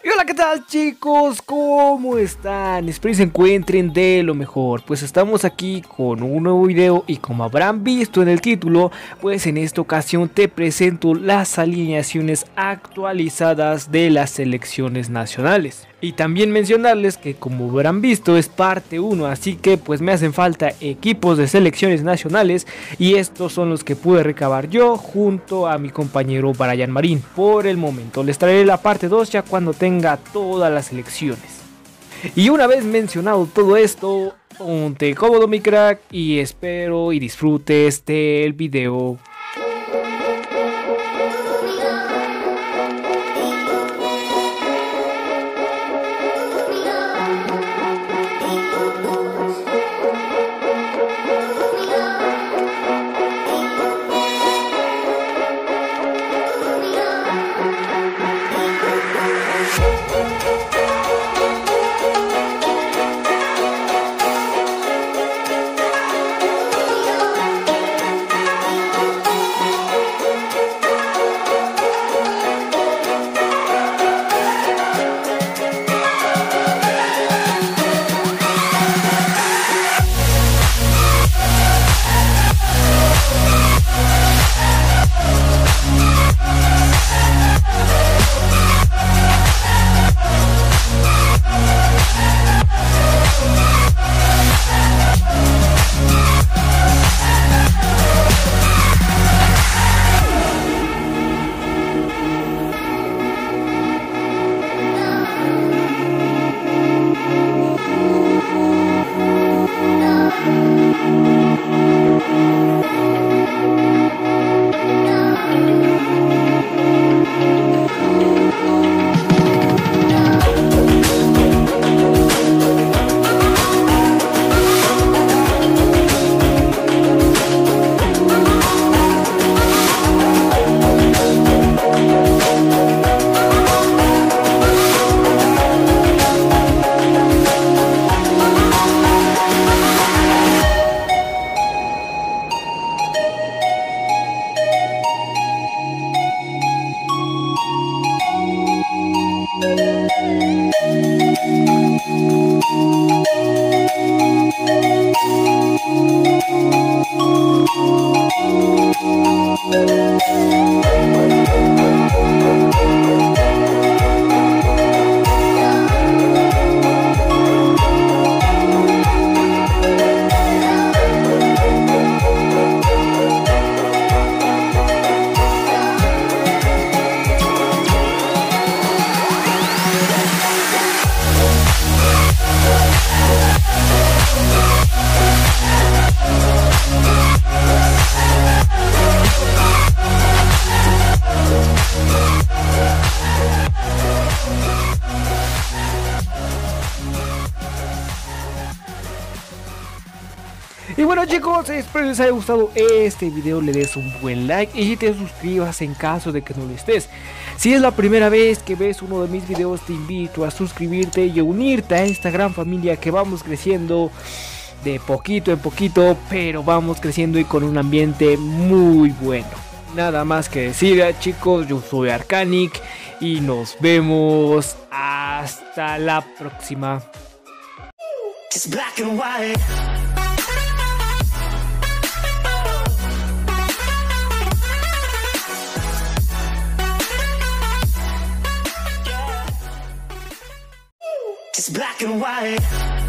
Y hola, ¿qué tal, chicos? ¿Cómo están? Espero que se encuentren de lo mejor. Pues estamos aquí con un nuevo video y como habrán visto en el título, pues en esta ocasión te presento las alineaciones actualizadas de las selecciones nacionales. Y también mencionarles que como habrán visto es parte 1, así que pues me hacen falta equipos de selecciones nacionales y estos son los que pude recabar yo junto a mi compañero Brian Marín. Por el momento les traeré la parte 2 ya cuando tenga todas las selecciones. Y una vez mencionado todo esto, ponte cómodo mi crack y espero y disfrutes del video. Y bueno, chicos, espero les haya gustado este video, le des un buen like y te suscribas en caso de que no lo estés. Si es la primera vez que ves uno de mis videos, te invito a suscribirte y a unirte a esta gran familia que vamos creciendo de poquito en poquito, pero vamos creciendo y con un ambiente muy bueno. Nada más que decir, chicos, yo soy Arcanic y nos vemos hasta la próxima. Just black and white. Just black and white.